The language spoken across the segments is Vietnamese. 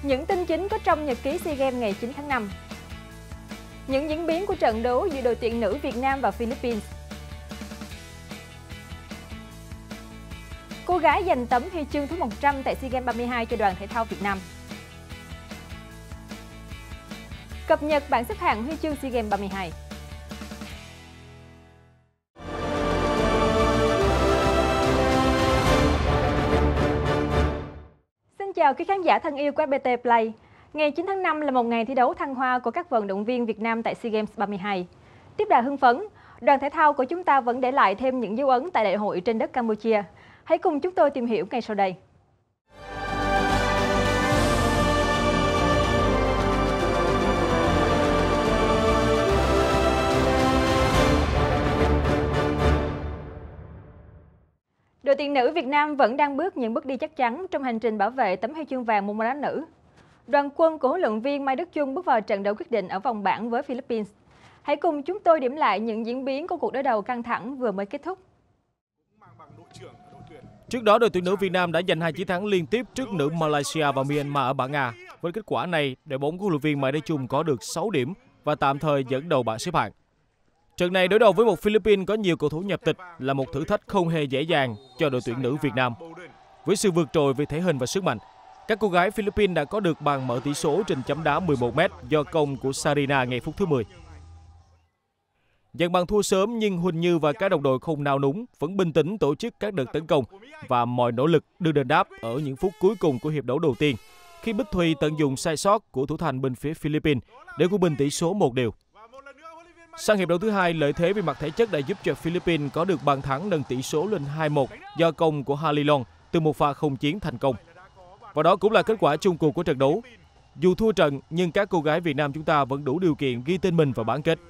Những tin chính có trong nhật ký SEA Games ngày 9 tháng 5. Những diễn biến của trận đấu giữa đội tuyển nữ Việt Nam và Philippines. Cô gái giành tấm huy chương thứ 100 tại SEA Games 32 cho đoàn thể thao Việt Nam. Cập nhật bảng xếp hạng huy chương SEA Games 32. Xin chào quý khán giả thân yêu của FPT Play. Ngày 9 tháng 5 là một ngày thi đấu thăng hoa của các vận động viên Việt Nam tại SEA Games 32. Tiếp đà hưng phấn, đoàn thể thao của chúng ta vẫn để lại thêm những dấu ấn tại đại hội trên đất Campuchia. Hãy cùng chúng tôi tìm hiểu ngay sau đây. Đội tuyển nữ Việt Nam vẫn đang bước những bước đi chắc chắn trong hành trình bảo vệ tấm huy chương vàng môn đá nữ. Đoàn quân của huấn luyện viên Mai Đức Chung bước vào trận đấu quyết định ở vòng bảng với Philippines. Hãy cùng chúng tôi điểm lại những diễn biến của cuộc đối đầu căng thẳng vừa mới kết thúc. Trước đó, đội tuyển nữ Việt Nam đã giành 2 chiến thắng liên tiếp trước nữ Malaysia và Myanmar ở bảng A. Với kết quả này, đội bóng của huấn luyện viên Mai Đức Chung có được 6 điểm và tạm thời dẫn đầu bảng xếp hạng. Trận này đối đầu với một Philippines có nhiều cầu thủ nhập tịch là một thử thách không hề dễ dàng cho đội tuyển nữ Việt Nam. Với sự vượt trội về thể hình và sức mạnh, các cô gái Philippines đã có được bàn mở tỷ số trên chấm đá 11m do công của Sarina ngay phút thứ 10. Nhận bàn thua sớm nhưng Huỳnh Như và các đồng đội không nao núng, vẫn bình tĩnh tổ chức các đợt tấn công và mọi nỗ lực đưa đền đáp ở những phút cuối cùng của hiệp đấu đầu tiên, khi Bích Thùy tận dụng sai sót của thủ thành bên phía Philippines để quân bình tỷ số 1-1. Sang hiệp đấu thứ hai, lợi thế về mặt thể chất đã giúp cho Philippines có được bàn thắng nâng tỷ số lên 2-1 do công của Halilon từ một pha không chiến thành công. Và đó cũng là kết quả chung cuộc của trận đấu. Dù thua trận nhưng các cô gái Việt Nam chúng ta vẫn đủ điều kiện ghi tên mình vào bán kết.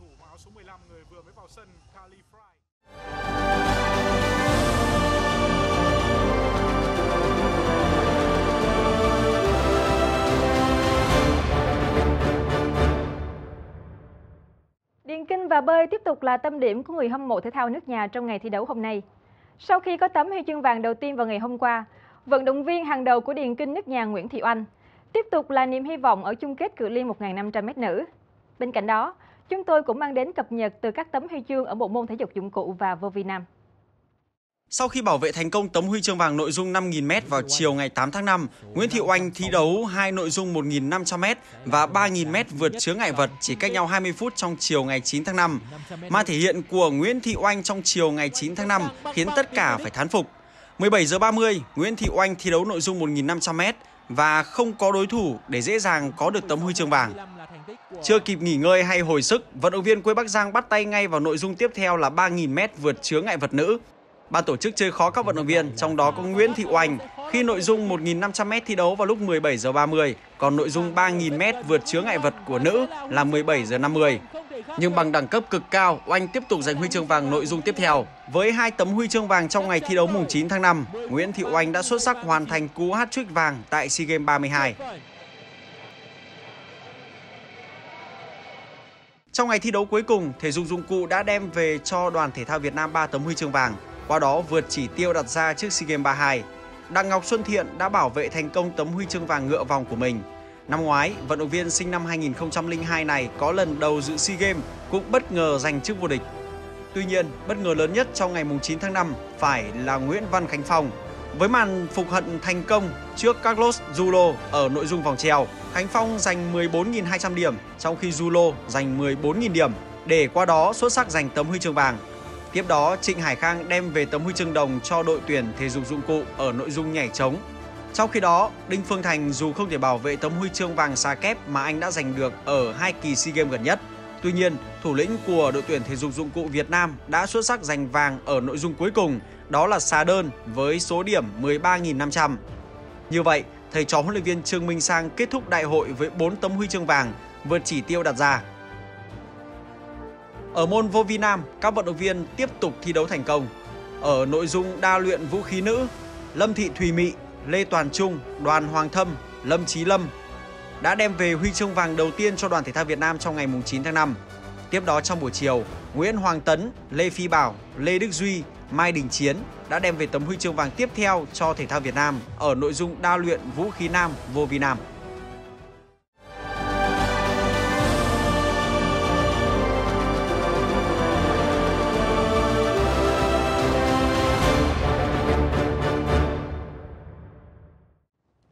Điền kinh và bơi tiếp tục là tâm điểm của người hâm mộ thể thao nước nhà trong ngày thi đấu hôm nay. Sau khi có tấm huy chương vàng đầu tiên vào ngày hôm qua, vận động viên hàng đầu của điền kinh nước nhà Nguyễn Thị Oanh tiếp tục là niềm hy vọng ở chung kết cự ly 1.500m nữ. Bên cạnh đó, chúng tôi cũng mang đến cập nhật từ các tấm huy chương ở bộ môn thể dục dụng cụ và vô vi nam. Sau khi bảo vệ thành công tấm huy chương vàng nội dung 5.000m vào chiều ngày 8 tháng 5, Nguyễn Thị Oanh thi đấu hai nội dung 1.500m và 3.000m vượt chướng ngại vật chỉ cách nhau 20 phút trong chiều ngày 9 tháng 5. Màn thể hiện của Nguyễn Thị Oanh trong chiều ngày 9 tháng 5 khiến tất cả phải thán phục. 17 giờ 30, Nguyễn Thị Oanh thi đấu nội dung 1.500m và không có đối thủ để dễ dàng có được tấm huy chương vàng. Chưa kịp nghỉ ngơi hay hồi sức, vận động viên quê Bắc Giang bắt tay ngay vào nội dung tiếp theo là 3.000m vượt chướng ngại vật nữ. Ban tổ chức chơi khó các vận động viên, trong đó có Nguyễn Thị Oanh, khi nội dung 1.500m thi đấu vào lúc 17 giờ 30, còn nội dung 3.000m vượt chướng ngại vật của nữ là 17 giờ 50. Nhưng bằng đẳng cấp cực cao, Oanh tiếp tục giành huy chương vàng nội dung tiếp theo. Với 2 tấm huy chương vàng trong ngày thi đấu mùng 9 tháng 5, Nguyễn Thị Oanh đã xuất sắc hoàn thành cú hat-trick vàng tại SEA Games 32. Trong ngày thi đấu cuối cùng, thể dục dụng cụ đã đem về cho đoàn thể thao Việt Nam 3 tấm huy chương vàng, qua đó vượt chỉ tiêu đặt ra trước SEA Games 32. Đặng Ngọc Xuân Thiện đã bảo vệ thành công tấm huy chương vàng ngựa vòng của mình. Năm ngoái, vận động viên sinh năm 2002 này có lần đầu dự SEA Games cũng bất ngờ giành chức vô địch. Tuy nhiên, bất ngờ lớn nhất trong ngày 9 tháng 5 phải là Nguyễn Văn Khánh Phong. Với màn phục hận thành công trước Carlos Zulo ở nội dung vòng treo, Khánh Phong giành 14.200 điểm, trong khi Zulo giành 14.000 điểm, để qua đó xuất sắc giành tấm huy chương vàng. Tiếp đó, Trịnh Hải Khang đem về tấm huy chương đồng cho đội tuyển thể dục dụng cụ ở nội dung nhảy trống. Trong khi đó, Đinh Phương Thành dù không thể bảo vệ tấm huy chương vàng xà kép mà anh đã giành được ở 2 kỳ SEA Games gần nhất, tuy nhiên, thủ lĩnh của đội tuyển thể dục dụng cụ Việt Nam đã xuất sắc giành vàng ở nội dung cuối cùng, đó là xà đơn với số điểm 13.500. Như vậy, thầy trò huấn luyện viên Trương Minh Sang kết thúc đại hội với 4 tấm huy chương vàng, vượt chỉ tiêu đặt ra. Ở môn vô vi nam, các vận động viên tiếp tục thi đấu thành công. Ở nội dung đa luyện vũ khí nữ, Lâm Thị Thùy Mị, Lê Toàn Trung, Đoàn Hoàng Thâm, Lâm Chí Lâm đã đem về huy chương vàng đầu tiên cho đoàn thể thao Việt Nam trong ngày 9 tháng 5. Tiếp đó trong buổi chiều, Nguyễn Hoàng Tấn, Lê Phi Bảo, Lê Đức Duy, Mai Đình Chiến đã đem về tấm huy chương vàng tiếp theo cho thể thao Việt Nam ở nội dung đa luyện vũ khí nam vô vi nam.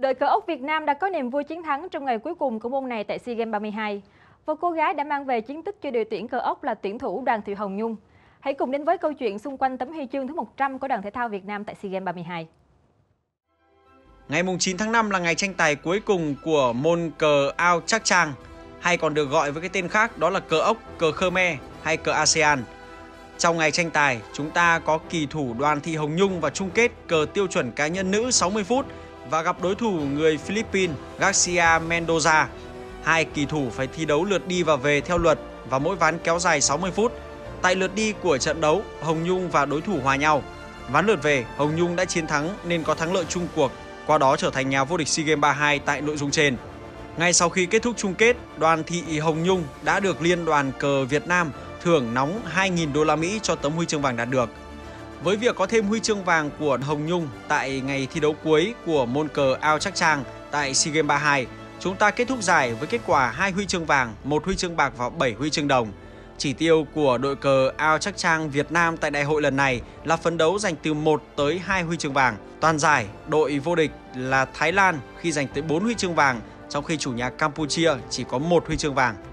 Đội cờ ốc Việt Nam đã có niềm vui chiến thắng trong ngày cuối cùng của môn này tại SEA Games 32. Và cô gái đã mang về chiến tích cho đội tuyển cờ ốc là tuyển thủ Đoàn Thị Hồng Nhung. Hãy cùng đến với câu chuyện xung quanh tấm huy chương thứ 100 của đoàn thể thao Việt Nam tại SEA Games 32. Ngày 9 tháng 5 là ngày tranh tài cuối cùng của môn cờ ao Trác Tràng, hay còn được gọi với cái tên khác đó là cờ ốc, cờ Khmer hay cờ ASEAN. Trong ngày tranh tài, chúng ta có kỳ thủ Đoàn Thị Hồng Nhung vào chung kết cờ tiêu chuẩn cá nhân nữ 60 phút và gặp đối thủ người Philippines Garcia Mendoza. Hai kỳ thủ phải thi đấu lượt đi và về theo luật và mỗi ván kéo dài 60 phút. Tại lượt đi của trận đấu, Hồng Nhung và đối thủ hòa nhau. Ván lượt về, Hồng Nhung đã chiến thắng nên có thắng lợi chung cuộc, qua đó trở thành nhà vô địch SEA Games 32 tại nội dung trên. Ngay sau khi kết thúc chung kết, Đoàn Thị Hồng Nhung đã được Liên đoàn cờ Việt Nam thưởng nóng 2.000 đô la Mỹ cho tấm huy chương vàng đạt được. Với việc có thêm huy chương vàng của Hồng Nhung tại ngày thi đấu cuối của môn cờ ao Trác Tràng tại SEA Games 32, chúng ta kết thúc giải với kết quả 2 huy chương vàng, 1 huy chương bạc và 7 huy chương đồng. Chỉ tiêu của đội cờ ao Trác Tràng Việt Nam tại đại hội lần này là phấn đấu giành từ 1 tới 2 huy chương vàng. Toàn giải, đội vô địch là Thái Lan khi giành tới 4 huy chương vàng, trong khi chủ nhà Campuchia chỉ có 1 huy chương vàng.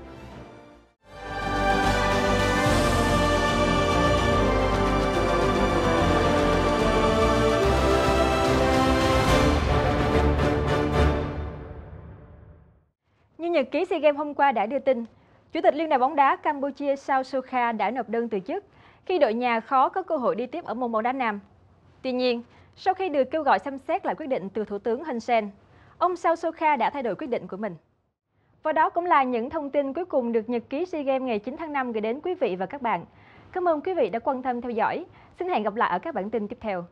Như nhật ký SEA Games hôm qua đã đưa tin, Chủ tịch Liên đoàn bóng đá Campuchia Sao Sokha đã nộp đơn từ chức khi đội nhà khó có cơ hội đi tiếp ở môn bóng đá nam. Tuy nhiên, sau khi được kêu gọi xem xét lại quyết định từ Thủ tướng Hun Sen, ông Sao Sokha đã thay đổi quyết định của mình. Và đó cũng là những thông tin cuối cùng được nhật ký SEA Games ngày 9 tháng 5 gửi đến quý vị và các bạn. Cảm ơn quý vị đã quan tâm theo dõi. Xin hẹn gặp lại ở các bản tin tiếp theo.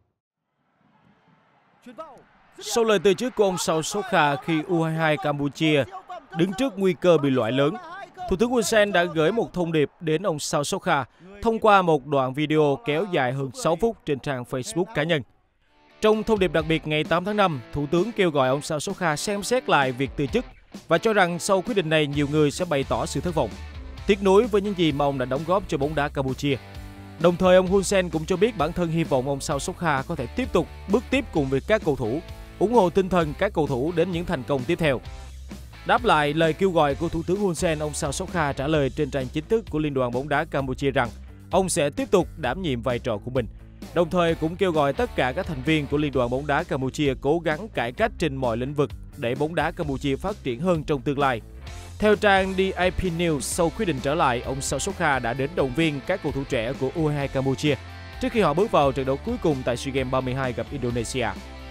Sau lời từ chức của ông Sao Sokha khi U22 Campuchia đứng trước nguy cơ bị loại lớn, Thủ tướng Hun Sen đã gửi một thông điệp đến ông Sao Sokha thông qua một đoạn video kéo dài hơn 6 phút trên trang Facebook cá nhân. Trong thông điệp đặc biệt ngày 8 tháng 5, Thủ tướng kêu gọi ông Sao Sokha xem xét lại việc từ chức và cho rằng sau quyết định này nhiều người sẽ bày tỏ sự thất vọng, tiếc nuối với những gì mà ông đã đóng góp cho bóng đá Campuchia. Đồng thời, ông Hun Sen cũng cho biết bản thân hy vọng ông Sao Sokha có thể tiếp tục bước tiếp cùng với các cầu thủ, ủng hộ tinh thần các cầu thủ đến những thành công tiếp theo. Đáp lại lời kêu gọi của Thủ tướng Hun Sen, ông Sao Sokha trả lời trên trang chính thức của Liên đoàn bóng đá Campuchia rằng ông sẽ tiếp tục đảm nhiệm vai trò của mình. Đồng thời cũng kêu gọi tất cả các thành viên của Liên đoàn bóng đá Campuchia cố gắng cải cách trên mọi lĩnh vực để bóng đá Campuchia phát triển hơn trong tương lai. Theo trang DIP News, sau quyết định trở lại, ông Sao Sokha đã đến động viên các cầu thủ trẻ của U22 Campuchia trước khi họ bước vào trận đấu cuối cùng tại SEA Games 32 gặp Indonesia.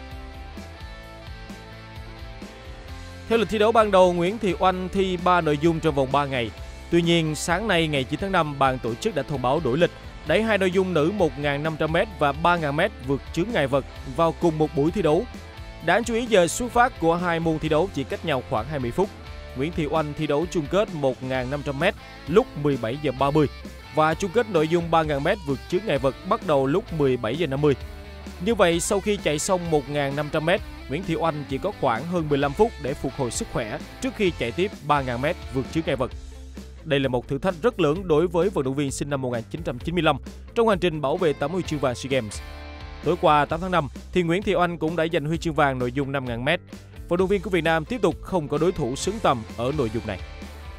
Theo lịch thi đấu ban đầu, Nguyễn Thị Oanh thi 3 nội dung trong vòng 3 ngày. Tuy nhiên, sáng nay ngày 9 tháng 5, ban tổ chức đã thông báo đổi lịch, đẩy 2 nội dung nữ 1.500m và 3.000m vượt chướng ngại vật vào cùng một buổi thi đấu. Đáng chú ý, giờ xuất phát của hai môn thi đấu chỉ cách nhau khoảng 20 phút. Nguyễn Thị Oanh thi đấu chung kết 1.500m lúc 17h30 và chung kết nội dung 3.000m vượt chướng ngại vật bắt đầu lúc 17h50. Như vậy, sau khi chạy xong 1.500m, Nguyễn Thị Oanh chỉ có khoảng hơn 15 phút để phục hồi sức khỏe trước khi chạy tiếp 3.000m vượt chướng ngại vật. Đây là một thử thách rất lớn đối với vận động viên sinh năm 1995 trong hành trình bảo vệ tấm huy chương vàng SEA Games. Tối qua 8 tháng 5, thì Nguyễn Thị Oanh cũng đã giành huy chương vàng nội dung 5.000m. Vận động viên của Việt Nam tiếp tục không có đối thủ xứng tầm ở nội dung này.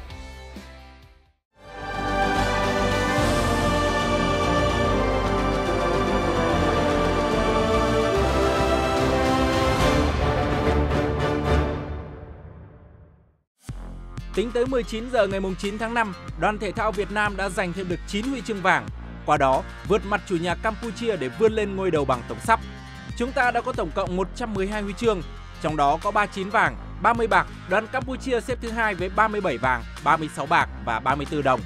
Tính tới 19 giờ ngày 9 tháng 5, đoàn thể thao Việt Nam đã giành thêm được 9 huy chương vàng. Qua đó, vượt mặt chủ nhà Campuchia để vươn lên ngôi đầu bảng tổng sắp. Chúng ta đã có tổng cộng 112 huy chương, trong đó có 39 vàng, 30 bạc. Đoàn Campuchia xếp thứ 2 với 37 vàng, 36 bạc và 34 đồng.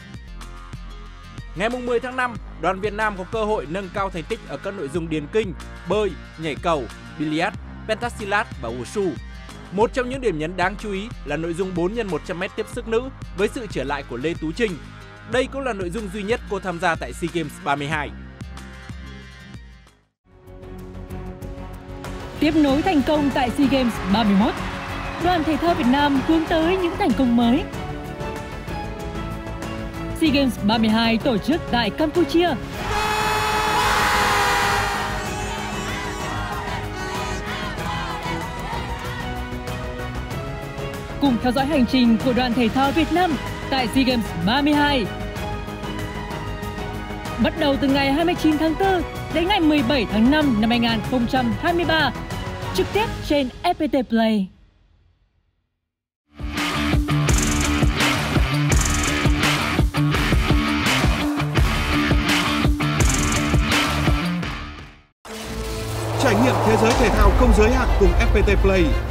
Ngày 10 tháng 5, đoàn Việt Nam có cơ hội nâng cao thành tích ở các nội dung điền kinh, bơi, nhảy cầu, billiard, pentaxilat và wushu. Một trong những điểm nhấn đáng chú ý là nội dung 4x100m tiếp sức nữ với sự trở lại của Lê Tú Trinh. Đây cũng là nội dung duy nhất cô tham gia tại SEA Games 32. Tiếp nối thành công tại SEA Games 31, đoàn thể thao Việt Nam hướng tới những thành công mới. SEA Games 32 tổ chức tại Campuchia. cùng theo dõi hành trình của đoàn thể thao Việt Nam tại SEA Games 32. Bắt đầu từ ngày 29 tháng 4 đến ngày 17 tháng 5 năm 2023, trực tiếp trên FPT Play. Trải nghiệm thế giới thể thao không giới hạn cùng FPT Play.